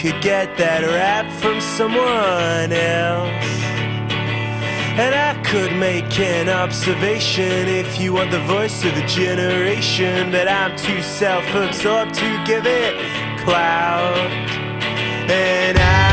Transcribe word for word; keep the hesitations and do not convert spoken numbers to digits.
could get that rap from someone else. And I could make an observation if you want the voice of the generation, but I'm too self-absorbed to give it clout. And I